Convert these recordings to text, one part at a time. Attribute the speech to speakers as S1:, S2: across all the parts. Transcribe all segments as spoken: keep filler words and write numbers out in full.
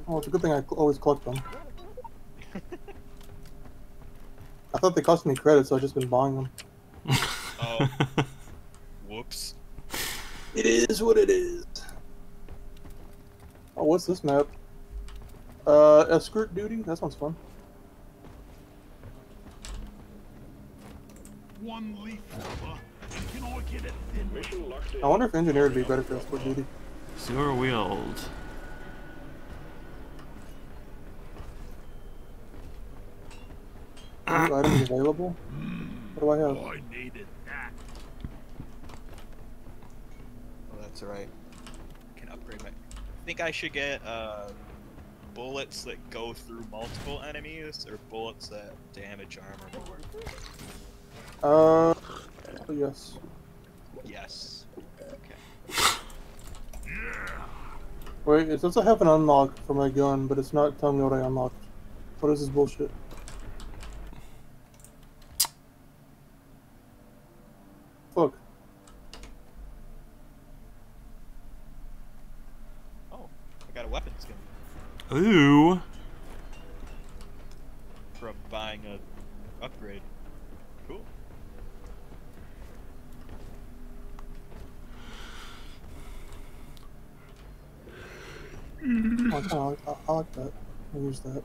S1: Oh, it's a good thing I always collect them. I thought they cost me credits, so I've just been buying them.
S2: Oh. Whoops.
S1: It is what it is. Oh, what's this map? Uh, escort duty? That sounds fun.
S3: One leaf cover. You can all get it thin. Mission locked in.
S1: I wonder if engineer would be better for escort duty.
S4: Sewer wheeled.
S1: New items available? What do I have?
S3: Oh, I needed that.
S2: Oh, that's right. Can upgrade my. I think I should get uh, bullets that go through multiple enemies, or bullets that damage armor more.
S1: Uh, yes.
S2: Yes. Okay.
S1: Wait, it says I have an unlock for my gun, but it's not telling me what I unlocked. What is this bullshit? Fuck.
S2: Oh, I got a weapon skin
S4: Ooh.
S2: from buying a upgrade. Cool.
S1: Oh, I, kinda like, I, I like that. I use that.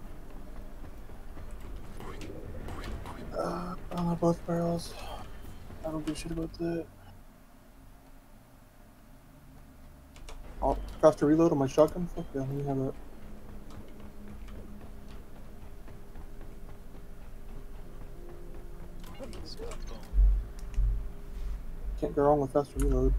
S1: Uh, I don't have both barrels. I don't give a shit about that. I'll faster reload on my shotgun? Fuck yeah, let me have that. Can't go wrong with faster reload.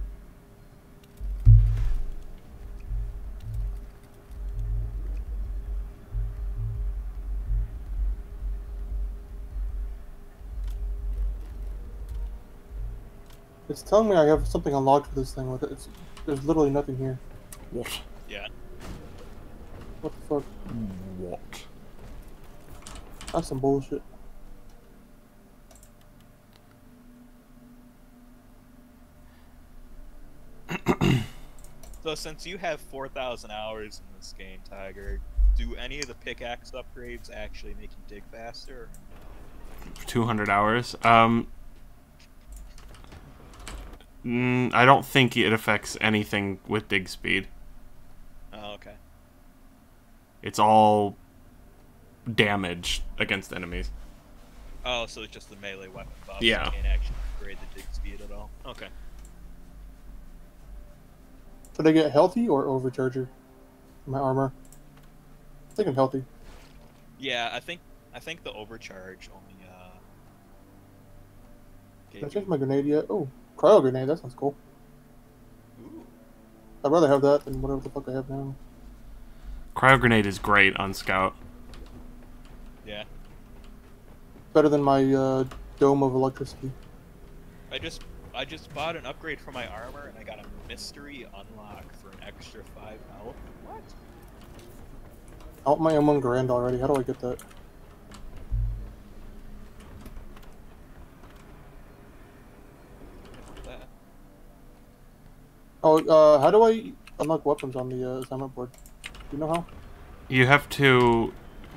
S1: It's telling me I have something unlocked for this thing with it. It's, there's literally nothing here.
S4: What?
S2: Yeah.
S1: What the fuck?
S4: What?
S1: That's some bullshit.
S2: So since you have four thousand hours in this game, Tiger, do any of the pickaxe upgrades actually make you dig faster?
S4: two hundred hours. Um, mm, I don't think it affects anything with dig speed.
S2: Oh, okay.
S4: It's all damage against enemies.
S2: Oh, so it's just the melee weapon buff.
S4: Yeah.
S2: You can't actually upgrade the dig speed at all. Okay.
S1: Should I get healthy or overcharger? My armor. I'm thinking healthy.
S2: Yeah, I think I think the overcharge only uh
S1: Did I
S2: gave
S1: change
S2: you...
S1: my grenade yet? Oh, cryo grenade, that sounds cool.
S2: Ooh.
S1: I'd rather have that than whatever the fuck I have now.
S4: Cryo grenade is great on Scout.
S2: Yeah.
S1: Better than my uh, dome of electricity.
S2: I just I just bought an upgrade for my armor and I got a mystery unlock for an extra five health. What?
S1: I want my M one Grand already. How do I get that?
S2: That.
S1: Oh, uh, how do I unlock weapons on the uh, assignment board? Do you know how?
S4: You have to...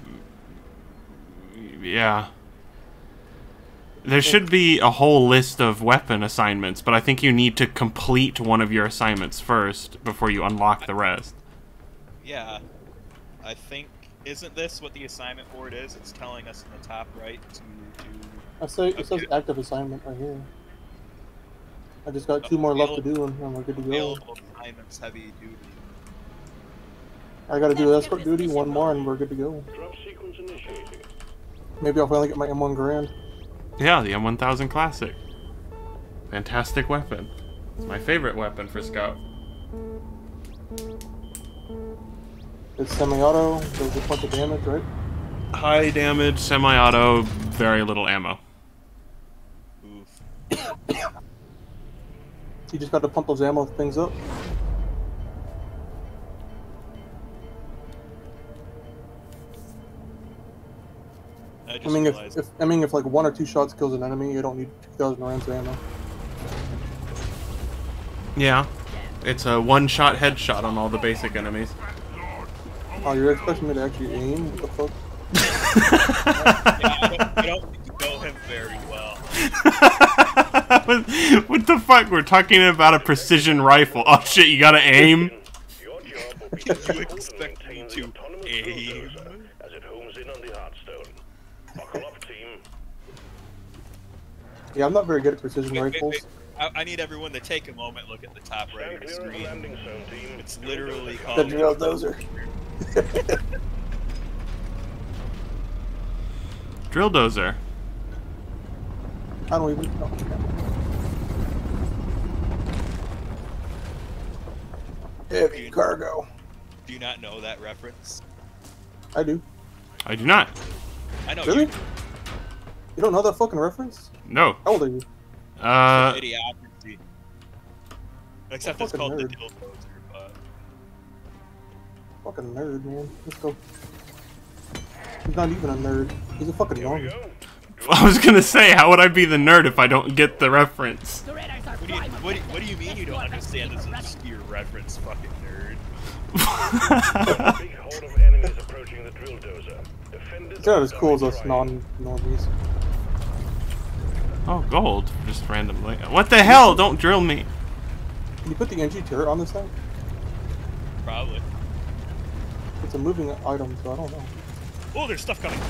S4: Yeah. There should be a whole list of weapon assignments, but I think you need to complete one of your assignments first before you unlock the rest.
S2: Yeah. I think isn't this what the assignment board is? It's telling us in the top right to to
S1: I say it says
S2: Okay.
S1: active assignment right here. I just got two more left to do, and we're good to go.
S2: available assignments heavy duty.
S1: I gotta do escort duty, one more, and we're good to go.
S3: Drop sequence initiated.
S1: Maybe I'll finally get my M one Grand.
S4: Yeah, the M one thousand Classic. Fantastic weapon. It's my favorite weapon for Scout.
S1: It's semi-auto, does a bunch of damage, right?
S4: High damage, semi-auto, very little ammo.
S2: Oof.
S1: You just got to pump those ammo things up.
S2: I just
S1: I mean, if,
S2: realized
S1: if I mean, if like one or two shots kills an enemy, you don't need two thousand rounds of ammo.
S4: Yeah. It's a one-shot headshot on all the basic enemies.
S1: Oh, you're expecting me to actually aim? What the fuck?
S2: Yeah, I, don't, I don't think you know him very well.
S4: what, what the fuck? We're talking about a precision rifle. Oh shit, you gotta aim?
S2: You expect me to aim?
S3: As it homes in on the Hearthstone. Buckle up, team.
S1: Yeah, I'm not very good at precision
S2: Wait, wait,
S1: rifles.
S2: wait. I, I need everyone to take a moment, look at the top right of the screen. It's literally
S1: The
S2: called
S1: drill dozer.
S4: Drill dozer.
S1: I don't even know. Heavy cargo.
S2: Do you not know that reference?
S1: I do.
S4: I do not.
S2: I know
S1: Really?
S2: you.
S1: You don't know that fucking reference?
S4: No.
S1: How old are you?
S4: Uh,
S2: Idiocracy. Except
S1: Oh,
S2: it's
S1: fucking
S2: called the
S1: nerd.
S2: Dill Dozer, but...
S1: Fucking nerd, man. Let's go. He's not even a nerd. He's a fucking normal.
S4: I was gonna say, how would I be the nerd if I don't get the reference?
S2: What do you, what do you, what do you mean you don't understand this obscure reference, fucking nerd?
S3: Big horde of enemies approaching the drill dozer. Defenders
S1: It's not as
S3: are
S1: cool as us
S3: trying.
S1: non-normies.
S4: Oh, gold. Just randomly. What the hell? Don't drill me.
S1: Can you put the N G turret on this thing?
S2: Probably.
S1: It's a moving item, so I don't know.
S2: Oh, there's stuff coming.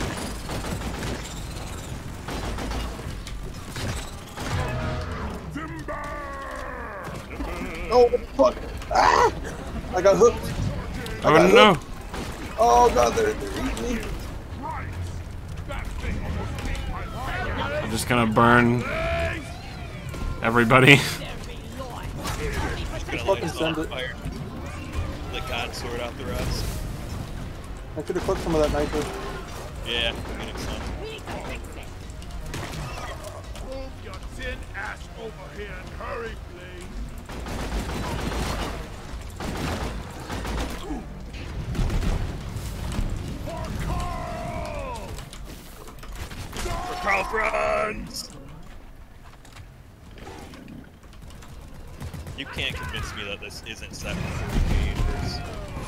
S1: Oh, what the fuck! Ah! I got hooked! I
S4: Oh
S1: got
S4: no.
S1: hooked. Oh god, they're, they're eating me!
S4: I'm just gonna burn everybody.
S2: Just gonna
S1: fucking
S2: light
S1: send
S2: on
S1: it.
S2: fire. Let God sort out the rest.
S1: I could have cooked some of that nitro.
S2: Yeah, I'm getting some.
S3: Move your tin ass over here and hurry, please. For Carl!
S2: For Carl Franz! You can't convince me that this isn't seven forty meters.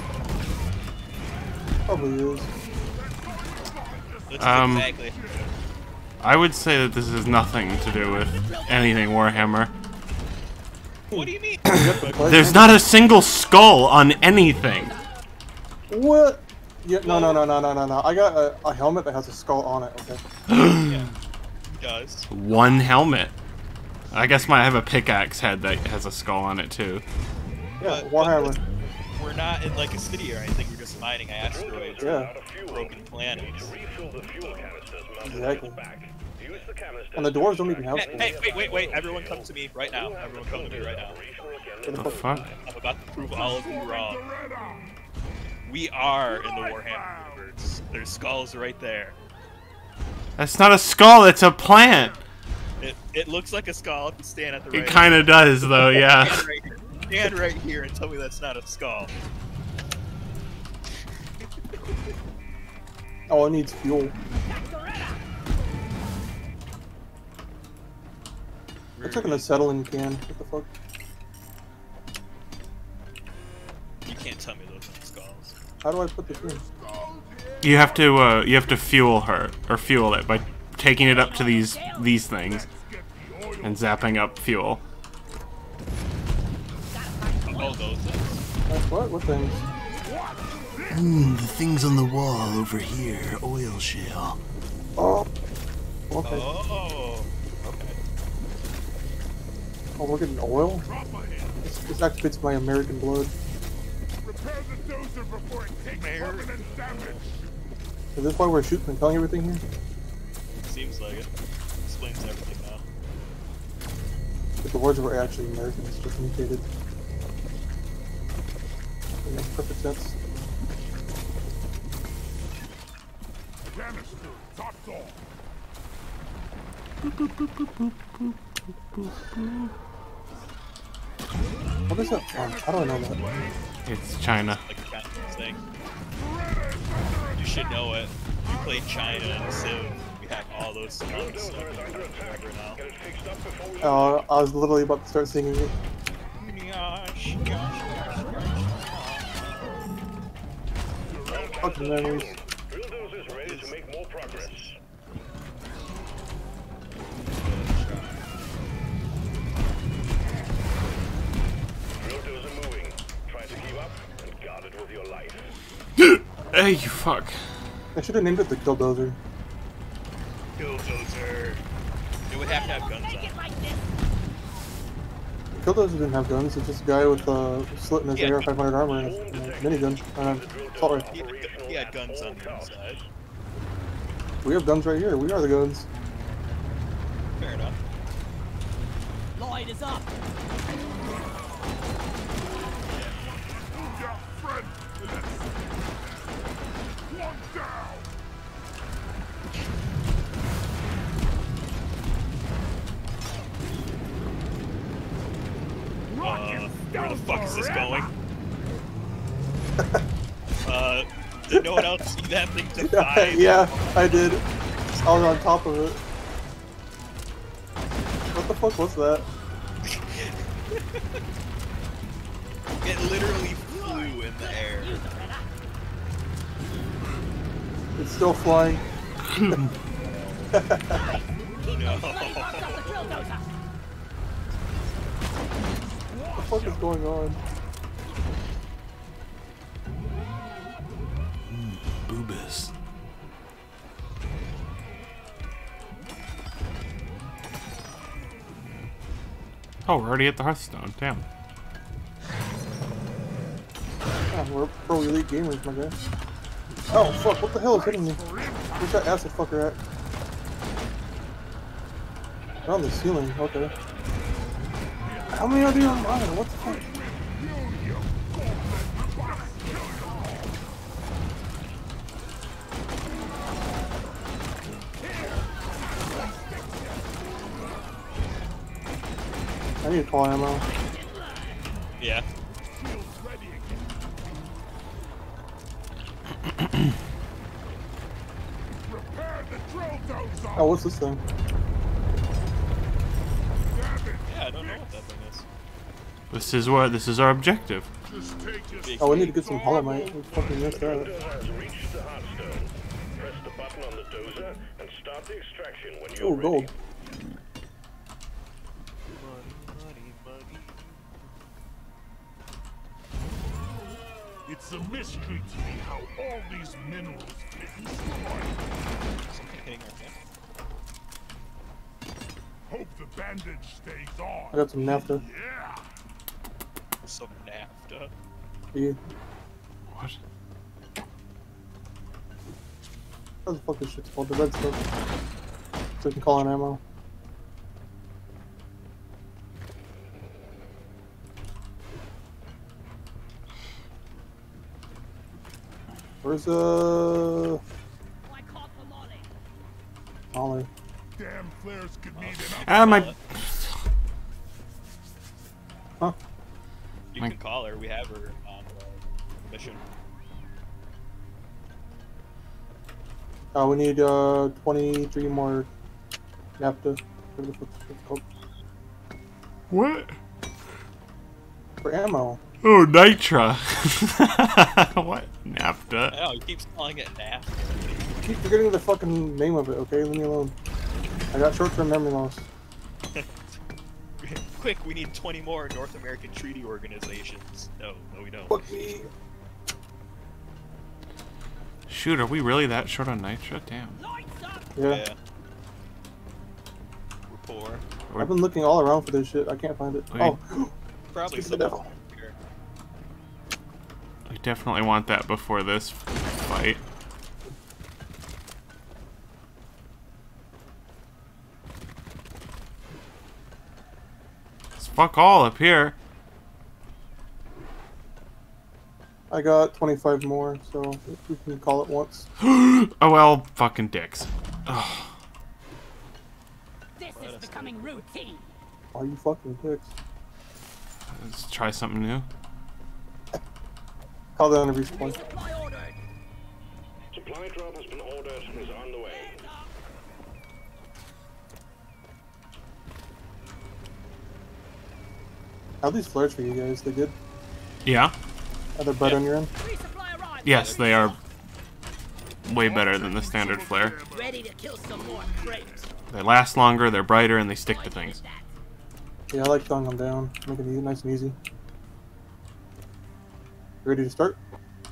S1: Probably is.
S2: This
S4: Um,
S2: is exactly.
S4: I would say that this has nothing to do with anything Warhammer.
S2: What do you mean?
S4: There's not a single skull on anything.
S1: What? Yeah, no, no, no, no, no, no, no. I got a, a helmet that has a skull on it, okay?
S2: Yeah, it does.
S4: One helmet. I guess my I have a pickaxe head that has a skull on it too.
S1: Yeah,
S2: But-
S1: Warhammer.
S2: but We're not in like a city or anything. We're just mining asteroids,
S1: Yeah.
S2: broken planets.
S3: Refill the fuel canisters mounted
S1: Exactly.
S3: on the back. Use the canisters
S1: And the dwarves don't even have
S2: Hey,
S1: skulls.
S2: hey, wait, wait, wait! Everyone, come to me right now. Everyone, come to me right now.
S4: What the fuck?
S2: I'm about to prove all of you wrong. We are in the Warhammer universe. There's skulls right there.
S4: That's not a skull, it's a plant.
S2: It it looks like a skull if you stand at the right.
S4: It kind of does though, yeah.
S2: Stand right here. Stand right here and tell me that's not a skull.
S1: Oh, it needs fuel. I took an acetylene can. What the fuck?
S2: You can't tell me those aren't skulls.
S1: How do I put this in?
S4: You have to uh, you have to fuel her or fuel it by taking it up to these these things and zapping up fuel.
S2: Oh, those things.
S1: Uh, what? What things?
S5: Hmm, the things on the wall over here, oil shale.
S1: Oh. Okay.
S2: Oh. Okay.
S1: Oh, we're getting oil? This, this activates my American blood.
S3: Repair the dozer before it takes permanent damage.
S1: Is this why we're shooting and telling everything here?
S2: Seems like it. Explains everything now.
S1: If the words were actually Americans, just mutated. It makes perfect sense.
S3: Canister, topped off.
S1: What is that from? How do I know that?
S4: It's China.
S2: Like a kind of thing. You should know it. We played China and Civ. We hack all those songs. So forever now.
S3: Get it fixed up before we
S1: Uh, I was literally about to start singing it.
S2: Yosh, yosh, yosh, yosh.
S1: fucking memories.
S3: Drill dozers ready to make more progress. Drill dozer moving. Try to keep up and guard it with your life.
S4: Hey, you fuck.
S1: I should have named it the Killdozer.
S2: Killdozer. It would have to have guns on it.
S1: Killdozer didn't have guns, it's just a guy with a slit in his
S2: Yeah.
S1: A R five hundred armor and a, and a minigun. Uh, assault rifle.
S2: He had, he had guns on the inside.
S1: We have guns right here, we are the guns.
S2: Fair enough.
S6: Lloyd is up.
S2: Uh, where the fuck is this going? uh, did no one else see that thing to five?
S1: Yeah, I did. I was on top of it. What the fuck was that?
S2: It literally flew in the air.
S1: It's still flying.
S2: No.
S1: What the fuck is going on?
S5: Boobus.
S4: Oh, we're already at the Hearthstone. Damn.
S1: Yeah, we're pro elite gamers, my guy. Oh fuck, what the hell is hitting me? Where's that acid fucker at? They're on the ceiling, okay. How many are there on mine? What the fuck? I need to call ammo.
S2: Yeah.
S1: Oh, what's this thing?
S2: Yeah, I don't know what that thing is.
S4: This is what. This is our objective.
S1: Oh, we need to get some Holomite. We fucking missed
S3: Drill
S1: that.
S3: dozer has reached the hardstone. Press the button on the dozer and start the extraction when you're
S1: Oh,
S3: ready.
S1: gold.
S7: It's a mystery to me how all these minerals get destroyed.
S2: Something hitting our camp.
S7: Hope the bandage stays
S1: I
S7: on.
S1: got some naphtha.
S7: Yeah.
S2: Some NAFTA.
S1: Yeah.
S4: What?
S1: What the fuck this shit's called? The red stuff. So we can call on ammo. Where's uh
S6: I caught the molly.
S1: Molly?
S7: Damn flares could need an
S4: Ah, my.
S1: Huh?
S2: You
S4: My-
S2: can call her. We have her on the mission.
S1: Uh, we need uh twenty-three more naphtha. Whatever the fuck it's called.
S4: What?
S1: For ammo.
S4: Oh, Nitra. What? NAFTA.
S2: Oh, he keeps calling it NAFTA.
S1: Keep forgetting the fucking name of it, okay? Leave me alone. I got short-term memory loss.
S2: Quick, we need twenty more North American treaty organizations. No, no, we don't.
S1: Fuck me.
S4: Shoot, are we really that short on Nitra? Damn.
S6: Lights up.
S1: Yeah.
S2: Yeah. We're poor.
S1: I've been looking all around for this shit. I can't find it.
S4: Wait.
S1: Oh,
S2: Probably
S1: Speak of the
S2: some
S1: devil.
S2: here.
S4: I definitely want that before this fight. It's fuck all up here.
S1: I got twenty-five more, so we can call it once.
S4: Oh well, fucking dicks. Ugh.
S6: This is becoming routine.
S1: Are you fucking dicks?
S4: Let's try something new.
S1: Call that on a respawn.
S6: Supply ordered.
S3: Supply drop has been ordered and is on the way.
S1: How are these flares for you guys? They good?
S4: Yeah.
S1: Are they bright
S2: Yeah.
S1: on your end?
S6: Resupply arrived.
S4: Yes, they are way better than the standard flare.
S6: Ready to kill some more craters.
S4: They last longer, they're brighter, and they stick to things.
S1: Yeah, I like throwing them down. Make it easy, nice and easy. Ready to start?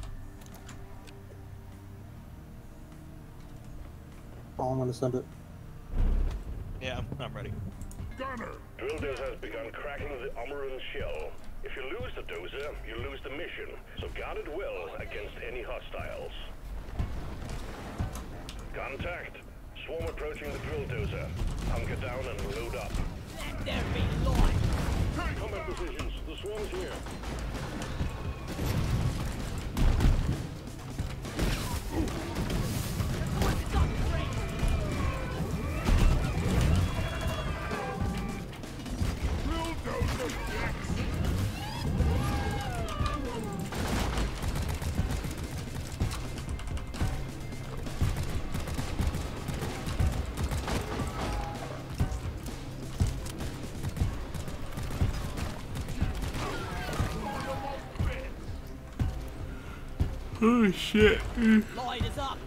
S1: Oh, I'm gonna send it.
S2: Yeah, I'm, I'm ready.
S7: Gunner!
S3: Drill dozer has begun cracking the Omeran shell. If you lose the dozer, you lose the mission. So guard it well against any hostiles. Contact. Swarm approaching the drill dozer. Hunker down and load up.
S6: Let there be light.
S3: Combat positions. The swarm is here.
S4: Oh shit.
S6: Light is up.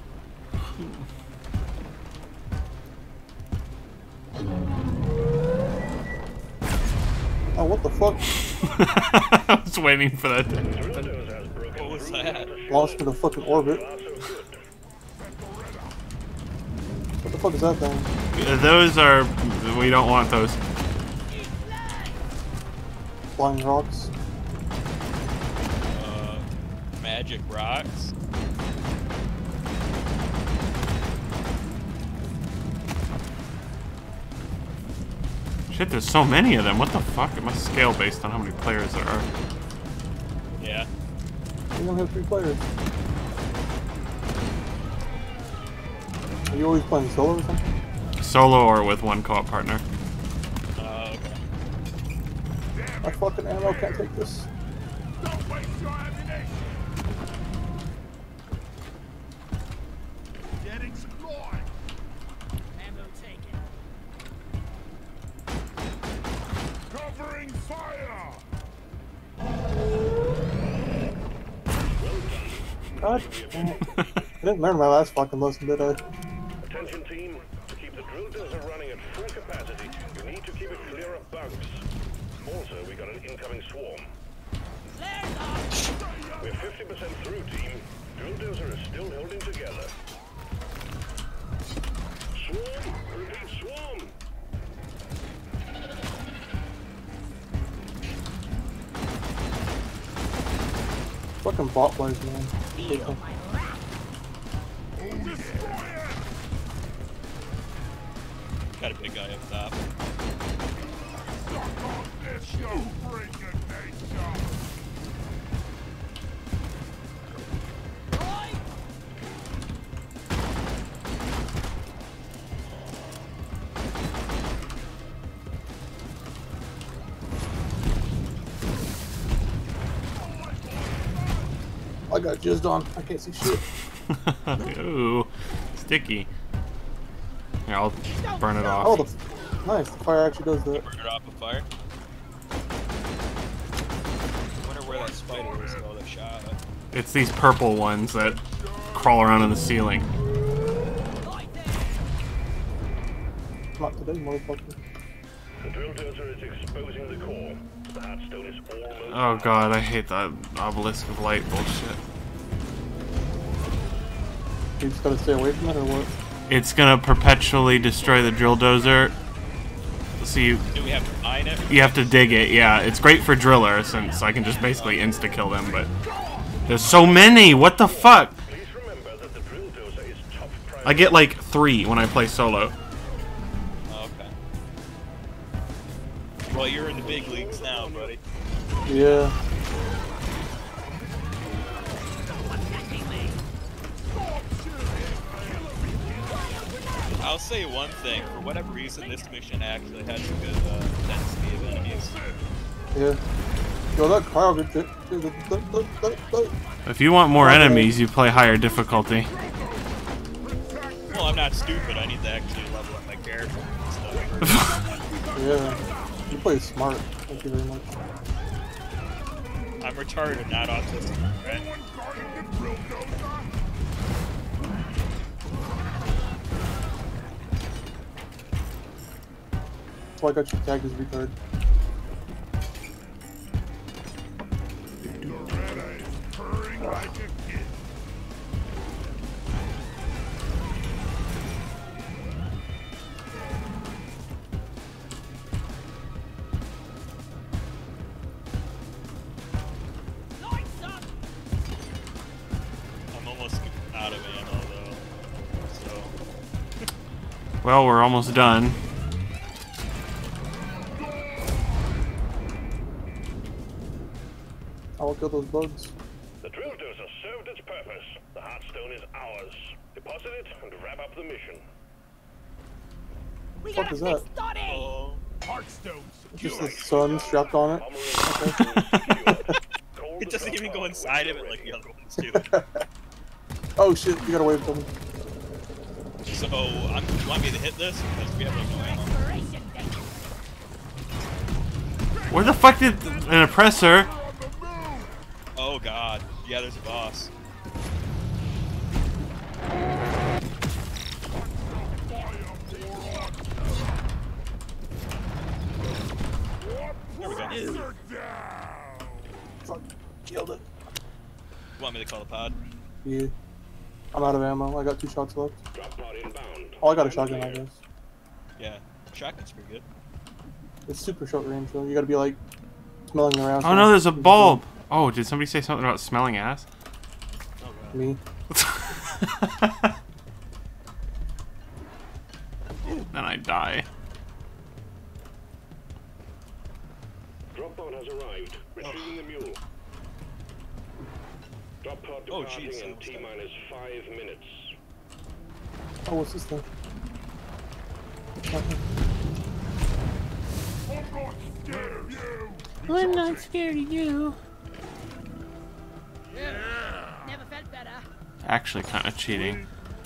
S1: Oh, what the fuck?
S4: I was waiting for that to happen.
S3: Drill dozer has broken
S2: What was
S3: through
S2: that?
S3: the shell.
S1: Lost in the fucking orbit.
S3: Far so good.
S1: What the fuck is that thing?
S4: Those are... we don't want those.
S1: Flying rocks.
S2: Uh, magic rocks.
S4: Shit, there's so many of them. What the fuck? It must scale based on how many players there are.
S2: Yeah.
S1: We only have three players. Are you always playing solo or something?
S4: Solo or with one co-op partner.
S2: Uh, okay.
S1: My fucking ammo can't take this.
S7: Don't waste your ammunition! Get explored!
S6: Ammo taken.
S7: Covering fire!
S1: God damn it. I didn't learn my last fucking lesson, did I?
S3: Attention team. To keep the drill dozer running at full capacity, you need to keep it clear of bugs. Also, we got an incoming swarm.
S6: Flares up.
S3: We're fifty percent through, team. Drill dozer is still holding together. Swarm! Repeat, swarm!
S1: Fucking bot plays, man.
S6: Feel my wrath.
S2: Got a big guy up top.
S7: Suck on this, you freaking nature!
S6: Right.
S1: I got jizzed on. I can't see shit.
S4: Ooh, sticky. Here, I'll burn it
S1: Oh,
S4: off.
S1: the f nice. The fire actually does that.
S2: Burn it off with fire. I wonder where that spider is though that shot it.
S4: It's these purple ones that crawl around in the ceiling.
S6: Light there.
S1: Not today, motherfucker.
S3: The drill dozer is exposing the core. The heartstone is almost...
S4: Oh god, I hate that obelisk of light bullshit.
S1: You just gotta stay away from it, or what?
S4: It's gonna perpetually destroy the drill dozer. So you,
S2: Do we have to mine it?
S4: you have to dig it, yeah. It's great for driller since I can just basically insta-kill them, but... There's so many! What the fuck?
S3: Please remember that the drill dozer is top priority.
S4: I get like three when I play solo.
S2: Oh, okay. Well, you're in the big leagues now, buddy.
S1: Yeah.
S2: I'll say one thing. For whatever reason, this mission actually has a good uh, density of enemies.
S1: Yeah. Yo, that crowd gets it.
S4: If you want more enemies, you play higher difficulty.
S2: Well, I'm not stupid. I need to actually level up my character and stuff.
S1: Yeah. You play smart. Thank you very much.
S2: I'm retarded, not autistic, right?
S1: why I got you tagged as retard.
S7: Loretta is purring like a kid.
S6: Lights up!
S2: I'm almost out of ammo though. So
S4: Well, we're almost done.
S1: I'll kill those bugs.
S3: The drill dozer served its purpose. The Heartstone is ours. Deposit it and wrap up the mission.
S6: We
S1: Fuck
S6: gotta
S1: is
S6: fix
S1: that?
S6: Dottie!
S2: oh,
S7: Heartstone
S1: Just
S7: secure.
S1: the sun strapped on it.
S2: it doesn't even go inside of it like the other ones do.
S1: Oh shit, you got away from me.
S2: So, I'm, you want me to hit this? Because we have like no ammo.
S6: Expiration date!
S4: Where the fuck did an oppressor?
S2: Oh god. Yeah, there's a boss. There we go.
S1: Fuck, killed it.
S2: You want me to call the pod?
S1: Yeah. I'm out of ammo. I got two shots left.
S3: Drop pod inbound.
S1: Oh, I got a shotgun, I guess.
S2: Yeah. Shotgun's pretty good.
S1: It's super short range though. You gotta be like smelling around.
S4: Oh no, there's a bulb. Oh, did somebody say something about smelling ass?
S2: Oh god.
S1: Me.
S4: Then I die.
S3: Drop pod has arrived. Retrieving the mule. Drop pod
S2: Oh,
S3: departing
S2: jeez,
S3: in
S2: that was
S3: T
S2: good.
S3: minus five minutes.
S1: Oh, what's this thing?
S7: I'm not scared of you.
S4: I'm not scared of you.
S6: Never felt better.
S4: Actually, kind of cheating.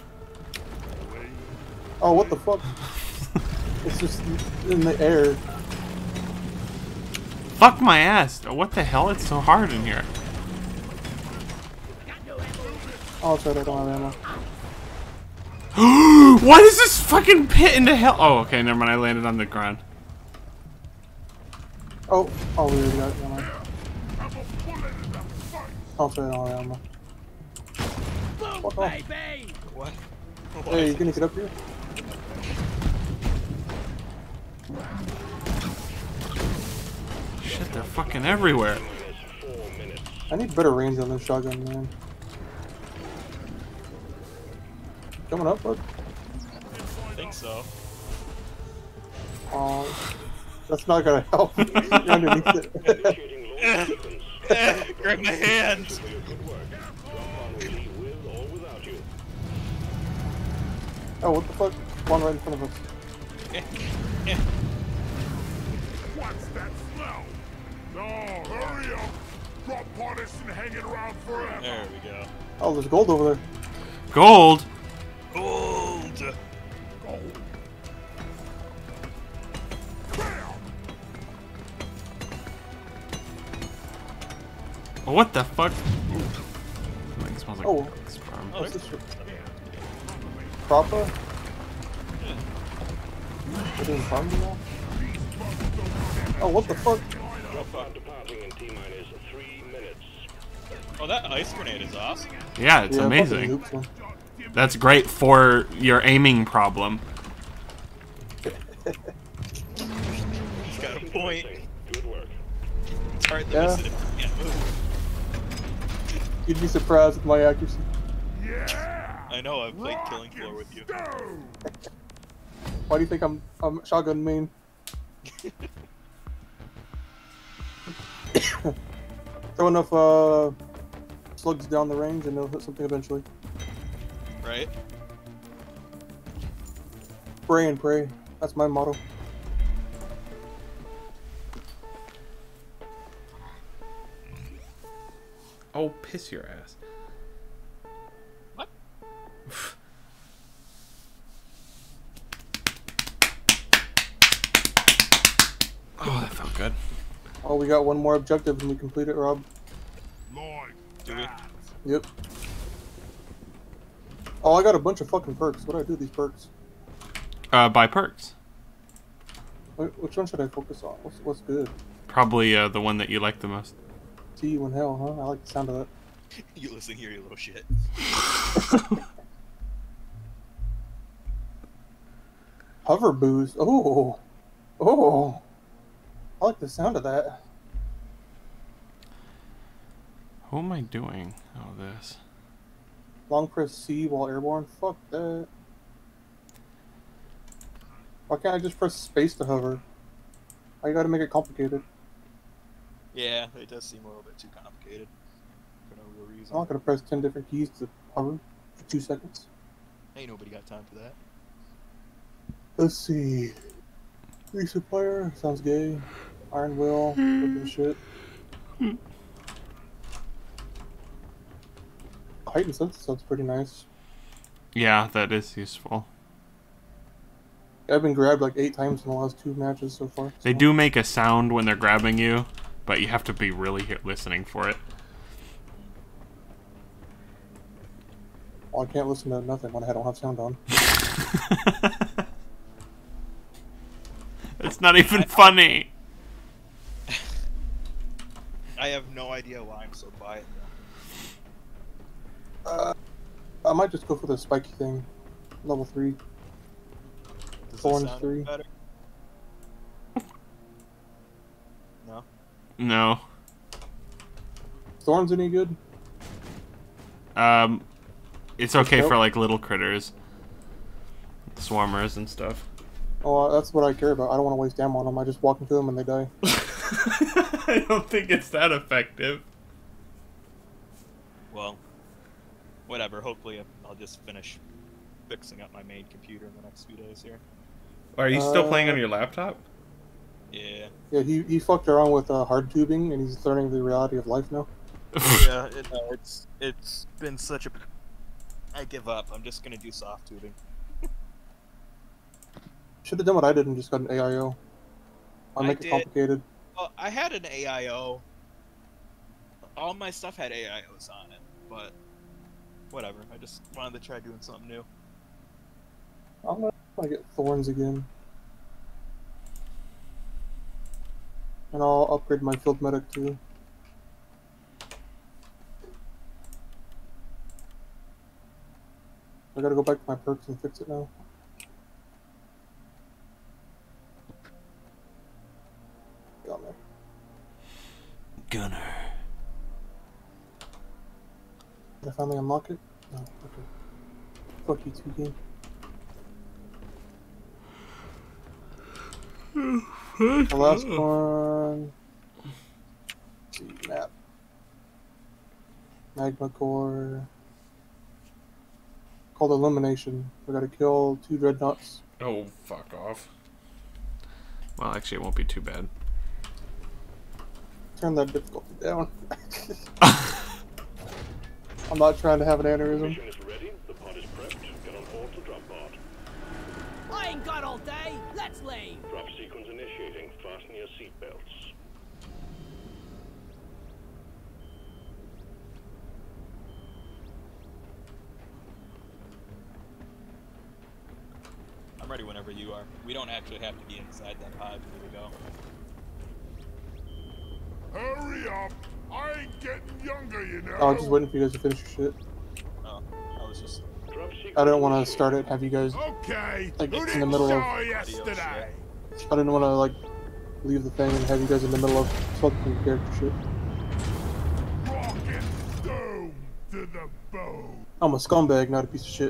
S1: Oh, what the fuck? It's just in the air.
S4: Fuck my ass. What the hell? It's so hard in here.
S6: Got no ammo.
S1: Oh, that's right, I don't have ammo.
S4: What is this fucking pit into hell? Oh, okay, never mind. I landed on the ground.
S1: Oh, oh, we already got it. Never mind. Oh, that's right, I don't have ammo.
S6: Boom,
S1: Fuck off.
S6: baby!
S2: What?
S1: Hey, you gonna get up here?
S4: Shit, they're fucking everywhere.
S3: Four minutes.
S1: I need better range on this shotgun, man. Coming up, bud?
S2: I think so.
S1: Oh, that's not gonna help. You're underneath it.
S3: Initiating launch sequence.
S2: Grab my hand!
S3: For your good work. Drop pod will leave with or without you.
S1: Oh, what the fuck? One right in front of us.
S7: What's that smell? No, hurry up. Drop pod isn't hanging around forever.
S2: There we go.
S1: Oh, there's gold over there.
S4: Gold?
S2: Gold!
S4: What the fuck? Like, it smells like
S1: Oh.
S4: sperm.
S2: Oh,
S1: What's
S2: there's
S1: this shit? Proper? We're doing farm now? Oh, what the fuck?
S3: Drop pod departing in T minus three minutes.
S2: Oh, that ice grenade is awesome.
S4: Yeah, it's
S1: Yeah, fucking
S4: amazing.
S1: nukes one.
S4: That's great for your aiming problem.
S2: He's got a point.
S3: Good work.
S2: It's hard to
S1: Yeah.
S2: miss it if you can't move.
S1: You'd be surprised with my accuracy.
S7: Yeah.
S2: I know, I've played Killing Floor with you.
S7: Stone.
S1: Why do you think I'm I'm shotgun main? Throw enough uh, slugs down the range and they'll hit something eventually.
S2: Right?
S1: Pray and pray. That's my motto.
S4: Oh, piss your ass.
S2: What?
S4: Oh, that felt good.
S1: Oh, we got one more objective and we complete it, Rob.
S7: Lloyd.
S2: Do we?
S1: Yep. Oh, I got a bunch of fucking perks. What do I do with these perks?
S4: Uh, buy perks.
S1: Wh- Which one should I focus on? What's what's good?
S4: Probably uh, the one that you like the most.
S1: See you in hell, huh? I like the sound of that.
S2: You listen here, you little shit.
S1: Hover boost. Oh, oh. I like the sound of that.
S4: Who am I doing? Oh, this.
S1: Long press C while airborne. Fuck that. Why can't I just press space to hover? Why you gotta make it complicated?
S2: Yeah, it does seem a little bit too complicated. For no real reason.
S1: I'm not gonna press ten different keys to hover for two seconds.
S2: Ain't nobody got time for that.
S1: Let's see. Resupplier sounds gay. Iron Will, looking shit. Heightened sense sounds pretty nice.
S4: Yeah, that is useful.
S1: I've been grabbed like eight times in the last two matches so far.
S4: They
S1: so.
S4: do make a sound when they're grabbing you, but you have to be really he- listening for it.
S1: Well, I can't listen to nothing when I don't have sound on.
S4: It's not even funny.
S2: I have no idea why I'm so quiet.
S1: Uh, I might just go for the spiky thing. Level three.
S2: Does
S1: Thorns
S2: this sound
S1: three.
S2: better? No?
S4: No.
S1: Thorns any good?
S4: Um, it's okay
S1: Nope.
S4: for like little critters, swarmers and stuff.
S1: Oh, that's what I care about. I don't want to waste ammo on them. I just walk into them and they die.
S4: I don't think it's that effective.
S2: Well, whatever. Hopefully I'll just finish fixing up my main computer in the next few days here.
S4: Are you still
S1: Uh,
S4: playing on your laptop?
S2: Yeah.
S1: Yeah, he, he fucked around with uh, hard tubing and he's learning the reality of life now.
S2: Yeah, it, uh, it's it's been such a... I give up. I'm just gonna do soft tubing.
S1: Should have done what I did and just got an A I O. I'll
S2: I
S1: make it
S2: did.
S1: complicated.
S2: Well, I had an A I O. All my stuff had A I Os on it, but whatever. I just wanted to try doing something new.
S1: I'm gonna, gonna get thorns again. And I'll upgrade my field medic too. I gotta go back to my perks and fix it now. Get on there.
S5: Gunner.
S1: Did I finally unlock it? No, okay. Fuck you two, game. The last one. Let's see, map. Magma core. Called Illumination. We gotta kill two dreadnoughts.
S4: Oh, fuck off. Well, actually, it won't be too bad.
S1: Turn that difficulty down. I'm not trying to have an aneurysm.
S3: Mission is ready. The pod is prepped. Get on board to drop pod.
S6: I ain't got all day. Let's leave.
S3: Drop sequence initiating. Fasten your seatbelts.
S2: I'm ready whenever you are. We don't actually have to be inside that pod for me to go.
S7: Hurry up! I ain't getting younger, you know.
S1: I was just waiting for you guys to finish your shit.
S2: Oh, I was just...
S3: Drop sequence
S1: I didn't want to
S3: initiating.
S1: start it and have you guys.
S7: Okay.
S1: Like,
S7: Who
S1: in the
S7: didn't
S1: middle of-
S7: shower yesterday?
S1: I didn't want to, like, leave the thing and have you guys in the middle of fucking your character shit.
S7: Rock and stone to the bone.
S1: I'm a scumbag, not a piece of shit.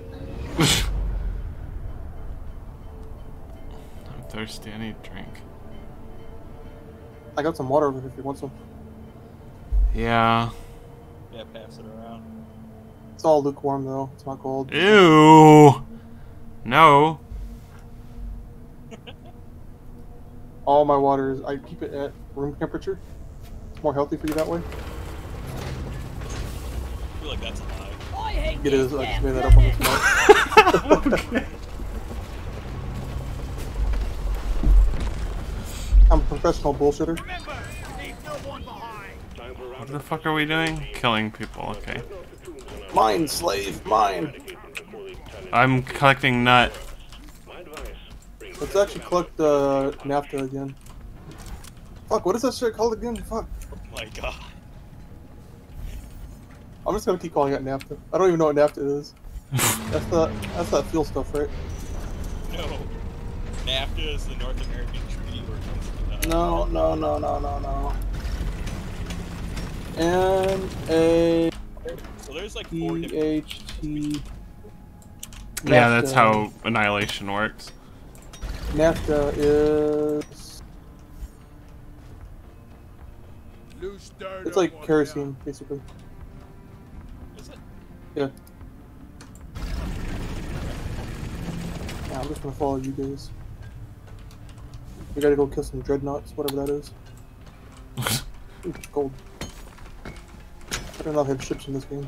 S4: I'm thirsty. I need a drink.
S1: I got some water over here if you want some.
S4: Yeah.
S2: Yeah, pass it around.
S1: It's all lukewarm though. It's not cold.
S4: Ew. No.
S1: All my water is. I keep it at room temperature. It's more healthy for you that way.
S2: I feel like that's a lie.
S6: I hate
S1: It
S6: this
S1: is. I just
S6: damn
S1: made that up on the
S6: planet.
S1: spot. I'm a professional bullshitter.
S6: Remember, leave no one behind.
S3: Time for
S4: What
S3: round
S4: the fuck are we doing? Killing people. Okay.
S1: Mine, slave, mine.
S4: I'm collecting nut.
S3: My advice, bring
S1: Let's actually collect uh, NAFTA again. Fuck, what is that shit called again? Fuck.
S2: Oh my god.
S1: I'm just gonna keep calling it NAFTA. I don't even know what NAFTA is. That's the that's that fuel stuff, right?
S2: No. NAFTA is the North American Treaty Organization.
S1: No, no, no, no, no, no. N A
S2: So there's like four
S1: P
S2: different.
S1: H T.
S4: Yeah, that's how Annihilation works.
S1: NAFTA is.
S7: Loose dirt
S1: It's like
S7: up on
S1: kerosene, basically.
S2: Is it?
S1: Yeah. Yeah, I'm just gonna follow you guys. We gotta go kill some dreadnoughts, whatever that is. Ooh, gold. I don't know if I have ships in this game.
S2: The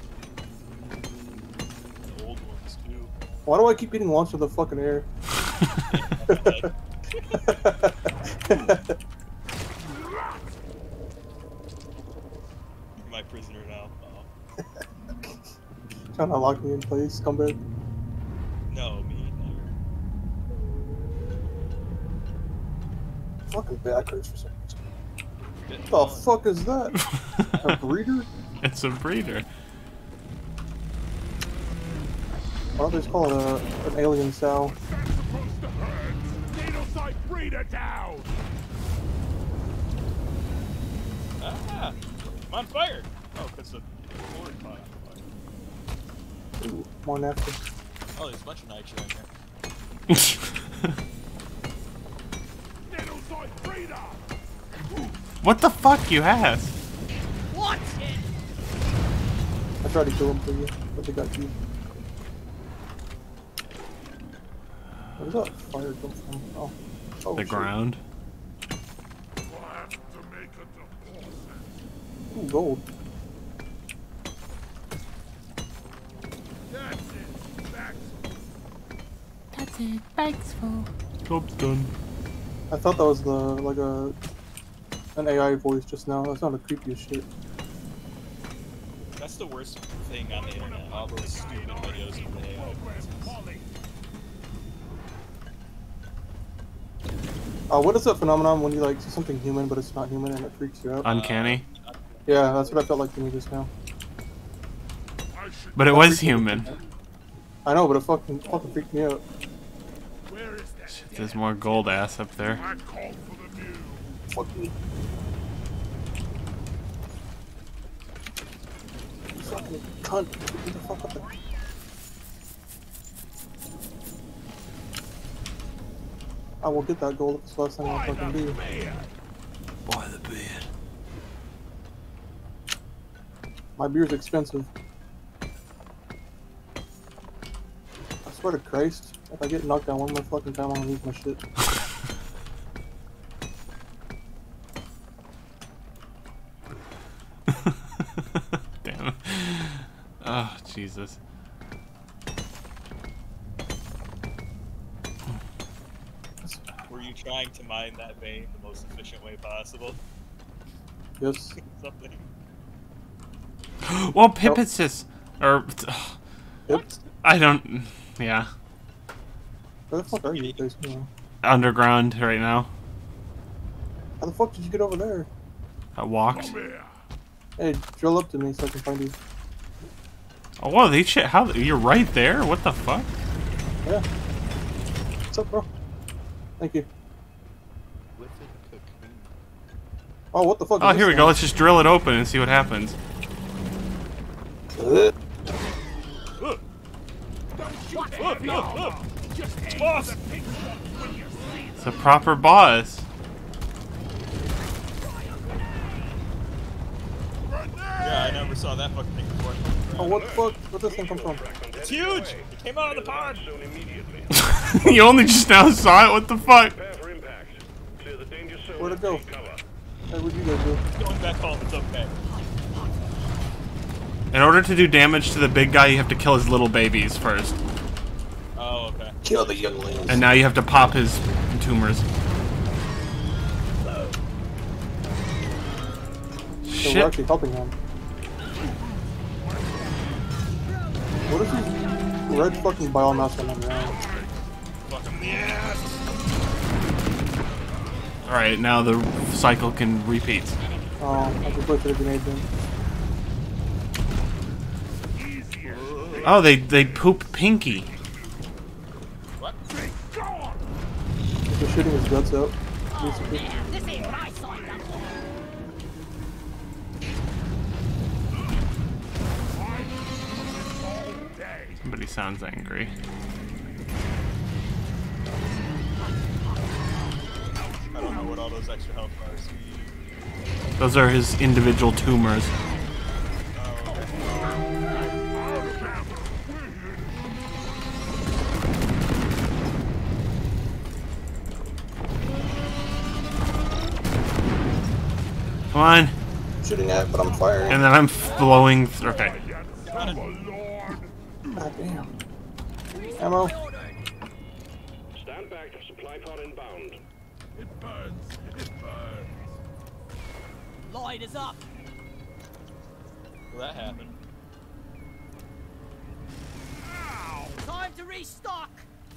S2: old ones too.
S1: Why do I keep getting launched in the fucking air?
S2: You're my prisoner now. Oh.
S1: Trying to lock me in place, scumbag.
S2: No, me never.
S1: Fucking back hurts for some reason.
S2: Get
S1: What the
S2: on.
S1: fuck is that? A breeder?
S4: It's a breeder.
S1: Why don't they just call it a, an alien sow?
S7: That's supposed to hurt. Nanosite breeder down.
S2: Ah! I'm on fire! Oh, because the board caught on fire.
S1: Ooh, more napkin.
S2: Oh, there's a bunch of nitro in here.
S7: Nanosite breeder.
S4: What the fuck, you ass?
S6: Watch it!
S1: I tried to kill him for you, but they got you. Where's that fire come from? Oh. Oh,
S4: The
S1: shit.
S4: ground.
S7: Plan to make a deposit.
S1: Ooh, gold.
S7: That's it. That's
S8: That's it. Bag's full.
S4: Job's done.
S1: I thought that was the like a an A I voice just now. That sounded creepy as shit.
S2: That's the worst thing on the internet. All those stupid videos of the A I voices.
S1: Uh, what is that phenomenon when you like see something human but it's not human and it freaks you out?
S4: Uncanny.
S1: Yeah, that's what I felt like to me just now.
S7: I should.
S4: But it was human.
S1: I know, but it fucking fucking freaked me out.
S7: Where is that?
S4: There's more gold ass up there.
S7: I called for the mule.
S1: Fuck me. You fucking cunt. Get the fuck up there. I will get that gold if it's the last thing I fucking do.
S5: By the beard.
S1: My beer's expensive. I swear to Christ, if I get knocked down one more fucking time, I'm gonna lose my shit.
S4: Damn. Oh, Jesus.
S2: Were you trying to mine that vein the most efficient way possible?
S1: Yes.
S2: Something.
S4: Well, Pipitsis. Or.
S1: Yep.
S4: I don't. Yeah.
S1: Where the fuck are you guys? Now?
S4: Underground right now.
S1: How the fuck did you get over there?
S4: I walked.
S7: Come here.
S1: Hey, drill up to me so I can find you.
S4: Oh, whoa, they shit. How? You're right there? What the fuck?
S1: Yeah. What's up, bro? Thank you. Oh, what the fuck?
S4: Oh,
S1: is
S4: here
S1: this
S4: we go.
S1: now?
S4: Let's just drill it open and see what happens.
S1: Ugh.
S2: Boss!
S4: It's a proper boss.
S2: Yeah, I never saw that fucking thing before.
S1: Oh, what the fuck? Where'd this thing come from?
S2: It's huge! It came out of the pond!
S3: Soon immediately.
S4: You only just now saw it? What the fuck?
S3: Prepare for impact. Clear the danger zone.
S1: Where'd it go?
S3: Take cover.
S1: Hey, what'd you guys do?
S2: It's going back home, it's okay.
S4: In order to do damage to the big guy, you have to kill his little babies first.
S2: Oh, okay.
S1: Kill the younglings.
S4: And now you have to pop his tumors.
S1: So we're
S4: Shit.
S1: actually helping him. What is this red fucking biomass on the ground?
S2: Fucking
S4: Alright, now the cycle can repeat.
S1: Oh, I just put the grenade then.
S4: Oh, they, they poop Pinky.
S2: What?
S1: They're shooting his guts out.
S6: Oh, man, this ain't what I signed up for.
S4: Somebody sounds angry.
S2: I don't know what all those extra health bars mean.
S4: Those are his individual tumors. Come on.
S1: Shooting at, but I'm firing.
S4: And then I'm blowing. Th okay.
S1: God damn. Ammo.
S3: Stand back. Supply pod inbound.
S7: It burns. It burns.
S6: Light is up.
S2: Will that happen?
S6: Time to restock.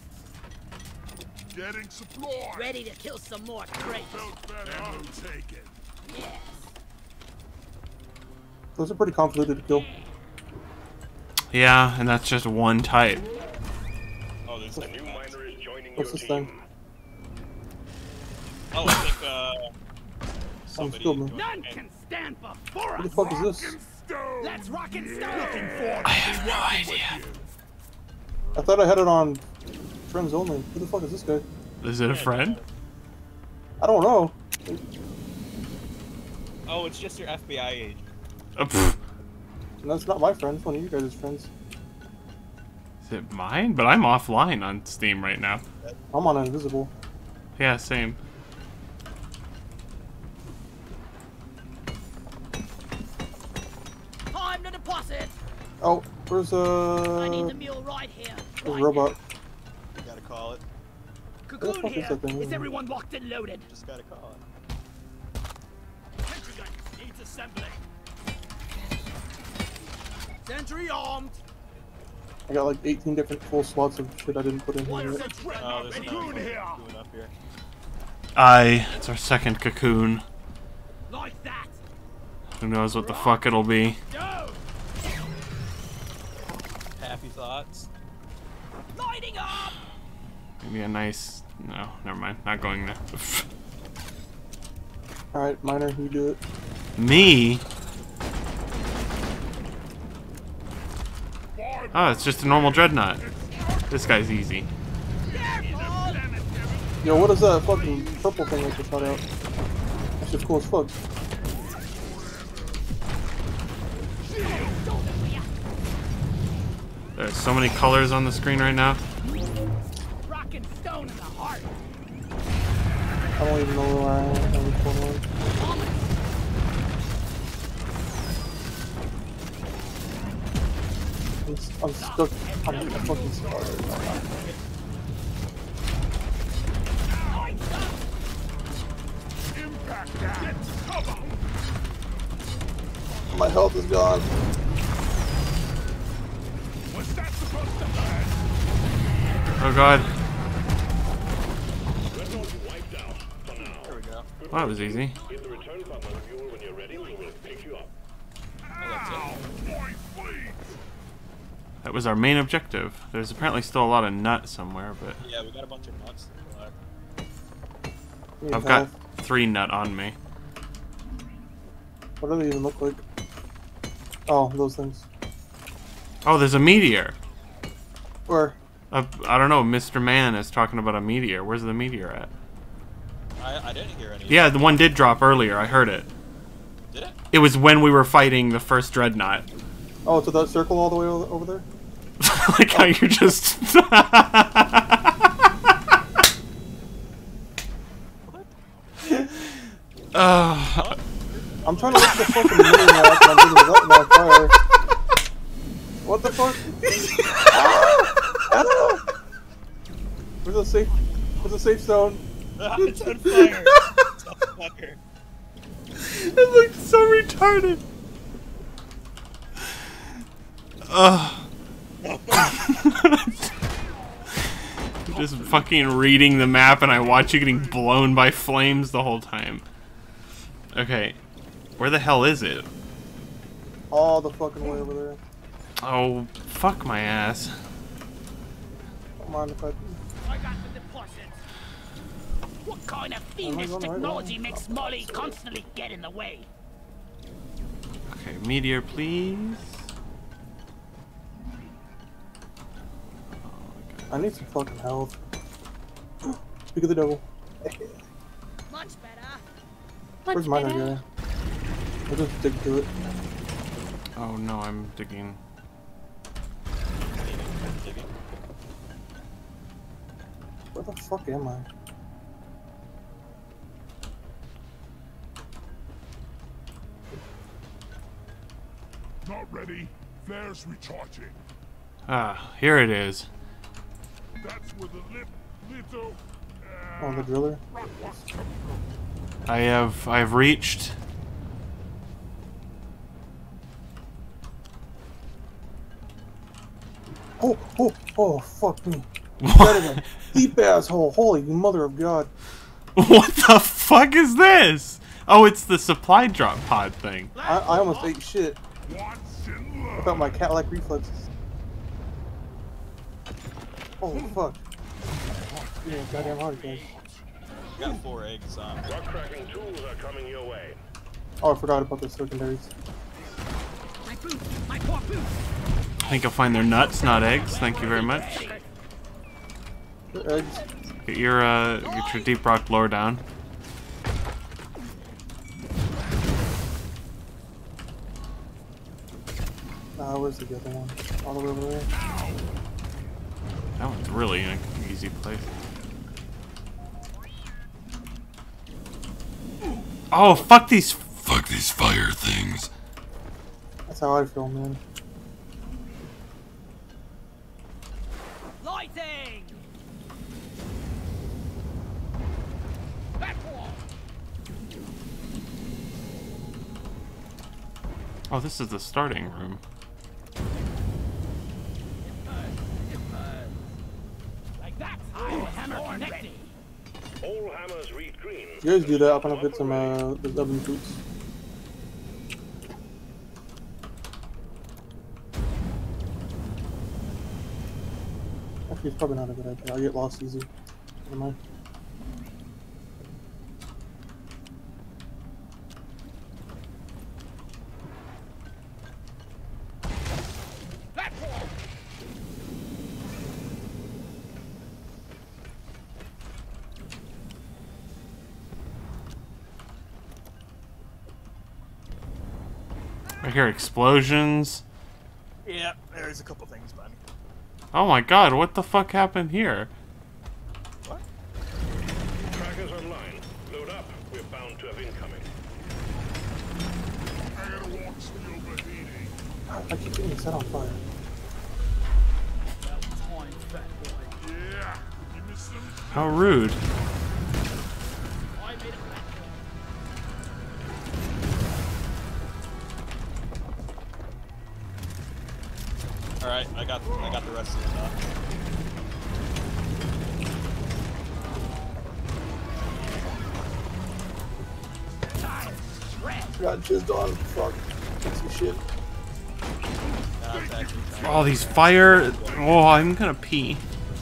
S7: Getting supply.
S6: Ready to kill some more crates.
S7: Felt better. And we'll take it.
S6: Yes.
S1: Those are pretty convoluted to kill.
S4: Yeah, and that's just one type.
S2: Oh, there's
S3: A new miner is joining
S1: What's
S3: your
S1: this
S3: team.
S1: thing?
S2: Oh, I think, uh... somebody
S1: still moving.
S2: joined
S6: None
S2: in.
S6: can stand before
S1: What the
S6: us.
S1: fuck is this?
S7: Stone.
S6: Let's rock and stone.
S4: I have no idea.
S1: I thought I had it on friends only. Who the fuck is this guy?
S4: Is it a friend?
S1: I don't know.
S2: Oh, it's just your F B I agent.
S4: Uh, pff.
S1: No, it's not my friend. It's one of you guys' friends.
S4: Is it mine? But I'm offline on Steam right now.
S1: I'm on invisible.
S4: Yeah, same.
S6: Time to deposit.
S1: Oh, where's uh?
S6: I need the mule right here.
S1: There's a
S6: Right
S1: robot.
S2: You gotta call it.
S1: Where the
S6: Cocoon
S1: fuck is
S6: here.
S1: that thing?
S6: Is everyone locked and loaded?
S2: Just gotta call it.
S6: Sentry gun needs assembling. Sentry armed.
S1: I got like eighteen different full slots of shit I didn't put in here
S6: Wires
S1: yet.
S6: are threat.
S2: Oh, there's
S6: Ready.
S2: another
S7: here.
S2: cocoon up here.
S4: Aye, it's our second cocoon.
S6: Like that.
S4: Who knows what the fuck it'll be.
S6: Go.
S2: Happy thoughts.
S6: Lighting up.
S4: Maybe a nice... No, never mind. Not going there.
S1: Alright, miner, you do it.
S4: Me? Oh, it's just a normal dreadnought. This guy's easy.
S1: Yo, what is that fucking purple thing that just shot out? That shit's cool as fuck.
S4: There's so many colors on the screen right now.
S6: Rock and stone in the heart.
S1: I don't even know where I am. I was going on. I'm, s- I'm stuck. I'm a fucking star right now.
S7: Impact that. Get cover.
S1: My health is gone.
S7: What's that supposed to hurt?
S4: Oh god.
S3: Dreadnought wiped out for now.
S2: There we go.
S4: Well, that was easy.
S3: Hit the return button on the viewer when you're ready. We will pick you up.
S7: Ow! Boy, please.
S4: That was our main objective. There's apparently still a lot of nut somewhere, but
S2: Yeah, we got a bunch of nuts to collect.
S1: Need
S4: I've got
S1: health.
S4: three nut on me.
S1: What do they even look like? Oh, those things.
S4: Oh, there's a meteor.
S1: Where?
S4: Uh, I don't know. Mister Man is talking about a meteor. Where's the meteor at?
S2: I, I didn't hear any.
S4: Yeah, the one did drop earlier. I heard it.
S2: Did it?
S4: It was when we were fighting the first dreadnought.
S1: Oh, to that circle all the way o- over there?
S4: Like how you're just. uh,
S1: I'm trying to look at the fucking mini map and I'm getting lit by fire. What the fuck? Ah! Ah! Where's the safe? Where's the safe zone?
S2: It's on fire. It's on fire.
S4: it looked so retarded. Ugh. Just fucking reading the map and I watch you getting blown by flames the whole time. Okay. Where the hell is it?
S1: All the fucking way over there.
S4: Oh, fuck my ass.
S1: Don't mind if I...
S6: I got the deposit. What kind of fiendish
S1: going the right
S6: technology
S1: way?
S6: makes Molly constantly get in the way?
S4: Okay, meteor, please.
S1: I need some fucking health. Speak of the devil.
S6: Much better.
S8: Much
S1: Where's mine
S8: better.
S1: guy? I'll just dig to it.
S4: Oh no, I'm digging.
S1: Where the fuck am I?
S7: Not ready. Flares recharging.
S4: Ah, here it is.
S7: That's where the lip, little. Uh,
S1: Oh, the driller?
S7: rock was come from.
S4: I have I've reached.
S1: Oh, oh, oh, fuck me. That
S4: What?
S1: is a deep asshole. Holy mother of God.
S4: What the fuck is this? Oh, it's the supply drop pod thing.
S1: I, I almost ate shit.
S7: Watch and
S1: I
S7: learn.
S1: felt my cat-like reflexes. Holy fuck. Yeah, goddamn heart attack.
S2: Got four eggs on.
S3: Rock cracking tools are coming your way.
S1: Oh, I forgot about the secondaries.
S6: My boot, my poor boot.
S4: I think I'll find their nuts, not eggs. Thank you very much.
S1: The eggs.
S4: Get your uh, get your deep rock lore down.
S1: Nah, where's the other one? All the way over there.
S4: That one's really in an easy place. Oh, fuck these.
S5: Fuck these fire things.
S1: That's how I feel, man.
S6: Lighting. That one.
S4: Oh, this is the starting room.
S6: Like that. I will hammer connected.
S3: All hammers read green.
S1: If you guys do that, I'm gonna get some uh, the W boots. Actually, it's probably not a good idea. I'll get lost easy. Never mind.
S6: That one.
S4: I hear explosions.
S2: Yeah, there's a couple things, buddy.
S4: Oh my god, what the fuck happened here?
S2: What?
S3: Trackers online. Load up. We're bound to have incoming.
S7: I gotta watch the overheating.
S1: I keep getting set on fire.
S7: Yeah. Give me some.
S4: How rude.
S6: I made a platform.
S2: All right, I got I got the rest of the stuff.
S1: Got jizzed on. Fuck. Piece of shit.
S2: Now it's actually trying
S4: All these fire. Oh, I'm gonna pee.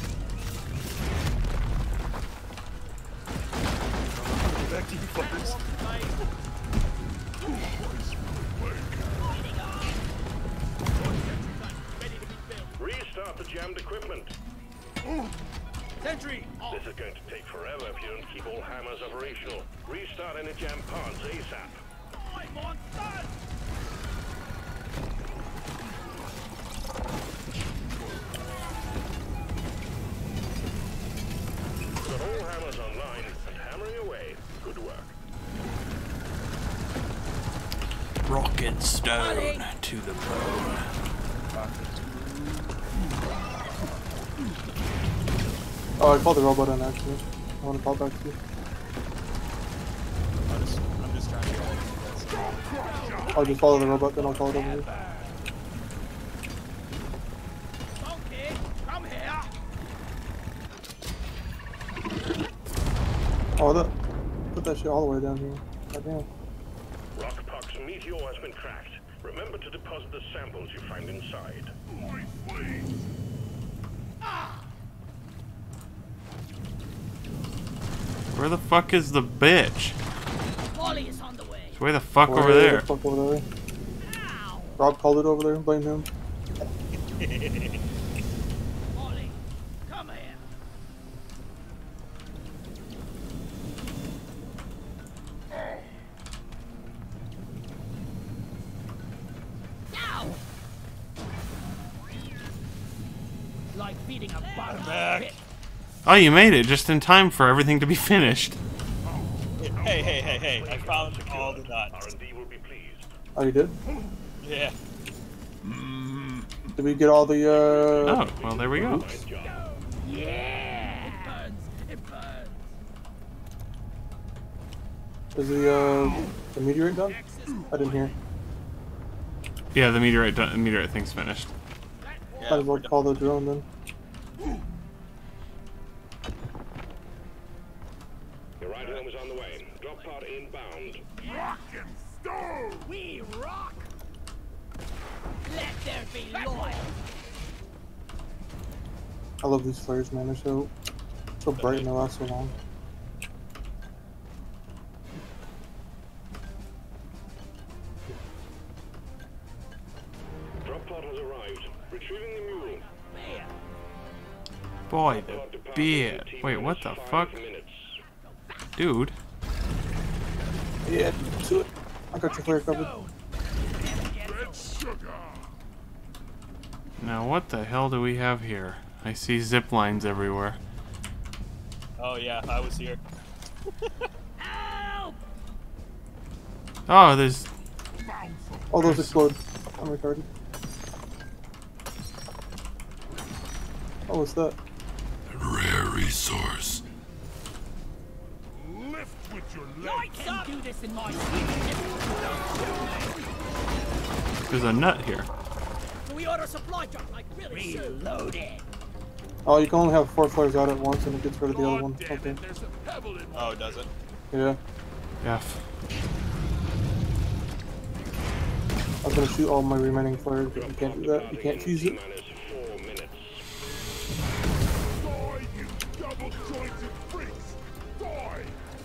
S2: to back to you fuckers.
S3: Restart the jammed equipment.
S6: Sentry.
S3: This is going to take forever if you don't keep all hammers operational. Restart any jammed parts ASAP.
S6: I'm on stun.
S3: Got all hammers online and hammering away. Good work.
S5: Rock and stone to the bone.
S1: Oh, I called the robot in actually. I want to call back to you.
S2: I'm just, I'm just trying to get all these guys.
S1: I'll just follow the robot, then I'll call it over here.
S6: Donkey, come here.
S1: Oh, that. Put that shit all the way down here. Goddamn.
S3: Rockpuck's meteor has been tracked. Remember to deposit the samples you find inside.
S4: Where the fuck is the bitch?
S6: Molly is on the way.
S4: It's way the fuck
S1: Way
S4: over there.
S1: The fuck over there.
S6: Ow.
S1: Rob called it over there. Blame him.
S6: Molly, come here. Ow. Like feeding a bug.
S2: back.
S4: Oh, you made it just in time for everything to be finished.
S2: Hey, hey, hey, hey! I found all the
S3: R
S2: nuts.
S3: and D will be pleased.
S1: Oh, you did?
S2: Yeah.
S1: Did we get all the, uh...
S4: Oh, well, there we go.
S3: Nice job.
S6: Yeah. It burns. It burns.
S1: Is the, uh... the meteorite done? I didn't hear.
S4: Yeah, the meteorite, done- meteorite thing's finished.
S2: Yeah,
S1: Might as well
S2: we're done.
S1: call the drone then.
S3: Your ride home is on the way. Drop pod inbound.
S7: Rock and stone!
S6: We rock. Let there be light.
S1: I love these flares, man. They're so... so bright and they last so long.
S3: Drop pod has arrived. Retrieving the mule.
S6: Man.
S4: Boy,
S3: Pod
S4: the
S3: departs
S4: beard.
S3: in T
S4: Wait, what
S3: minus
S4: the
S3: five
S4: fuck?
S3: minutes.
S4: Dude.
S1: Yeah, do it. I got your flare covered.
S7: Red sugar!
S4: Now, what the hell do we have here? I see zip lines everywhere.
S2: Oh yeah, I was here.
S6: Help!
S4: Oh, there's...
S1: All those explode. I'm retarded. Oh, what's that?
S5: Rare resource.
S7: Lift with your legs!
S6: I can do this in my sleep.
S4: There's a nut here.
S6: So we order supply drop like really soon. Reloaded.
S1: Oh, you can only have four flares out at once and it gets rid of the other one.
S7: Damn
S1: Okay.
S7: it, there's a pebble in my
S2: Oh, does it?
S1: Yeah.
S4: F.
S1: I was gonna shoot all my remaining flares, but you can't do that. You can't choose it.
S3: Minus four minutes.
S7: Die, you double-jointed freaks! Die!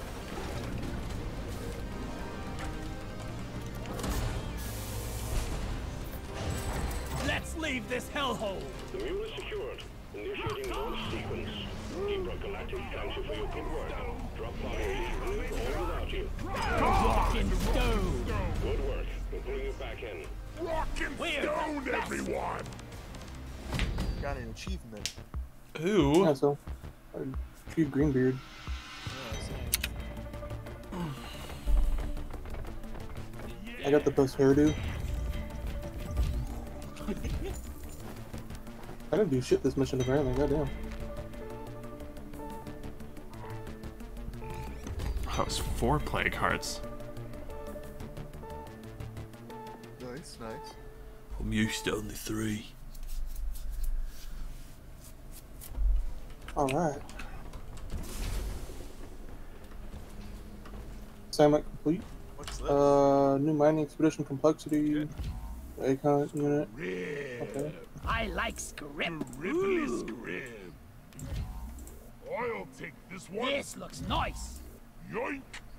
S6: Let's leave this hellhole.
S3: The mule is secured. Initiating launch sequence. Deep Rock Galactic thanks you for your good work. Drop pod will leave with or without you.
S6: Rock and stone.
S3: Good work. We're pulling you back in.
S7: Rock and
S6: We're
S7: stone,
S6: the best.
S7: everyone!
S2: Got an achievement.
S4: Ooh.
S1: Yeah, so. I achieved Greenbeard. I got the best hairdo. I didn't do shit this mission apparently, goddamn.
S4: That was four plague hearts.
S2: Nice, nice.
S5: I'm used to only three.
S1: Alright. Assignment complete.
S2: What's this?
S1: Uh, new mining expedition complexity.
S2: Good.
S1: Icon unit.
S7: Rib.
S1: Okay.
S6: I like script.
S7: Ribbly scrib. I'll take this one.
S6: This looks nice.
S7: Yoink!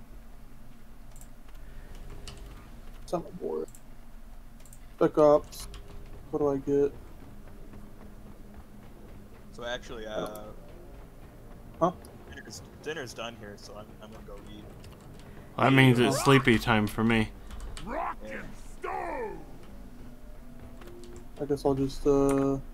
S1: Summon board. Spec Ops. What do I get?
S2: So actually, uh,
S1: Huh?
S2: dinner's, dinner's done here, so I'm, I'm gonna go eat.
S4: Well, that means it's sleepy time for me.
S7: Rock and stone!
S1: I guess I'll just, uh...